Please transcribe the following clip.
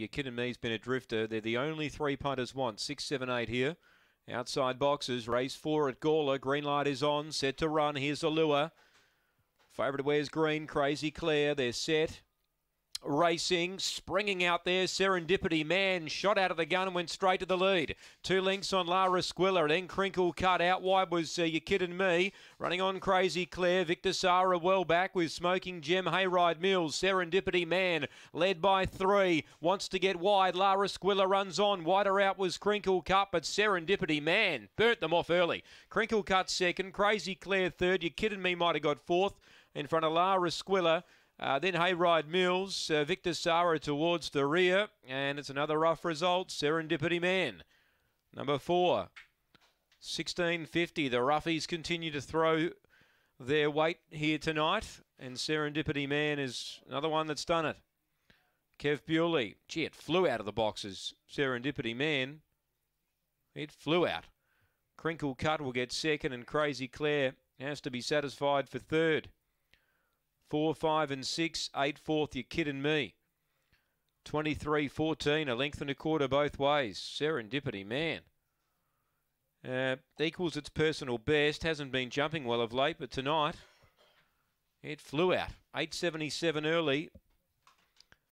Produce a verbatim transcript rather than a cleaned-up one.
You Kidding Me's been a drifter. They're the only three punters want. Six, seven, eight here. Outside boxes. Race four at Gawler. Green light is on. Set to run. Here's Allure. Favourite wears green. Crazy Claire. They're set. Racing, springing out there, Serendipity Man shot out of the gun and went straight to the lead. Two lengths on Lara Squilla, then Crinkle Cut. Out wide was uh, You Kidding Me. Running on Crazy Claire, Victor Sara well back with Smoking Gem, Hayride Mills. Serendipity Man led by three, wants to get wide. Lara Squilla runs on, wider out was Crinkle Cut, but Serendipity Man burnt them off early. Crinkle Cut second, Crazy Claire third. You Kidding Me might have got fourth in front of Lara Squilla. Uh, then Hayride Mills, uh, Victor Sara towards the rear, and it's another rough result. Serendipity Man, number four, sixteen fifty. The roughies continue to throw their weight here tonight, and Serendipity Man is another one that's done it. Kev Bewley, gee, it flew out of the boxes. Serendipity Man, it flew out. Crinkle Cut will get second, and Crazy Claire has to be satisfied for third. Four, five and six, eight fourth, You Kidding Me. twenty-three fourteen, a length and a quarter both ways. Serendipity Man. Uh, equals its personal best. Hasn't been jumping well of late, but tonight it flew out. eight seventy-seven early.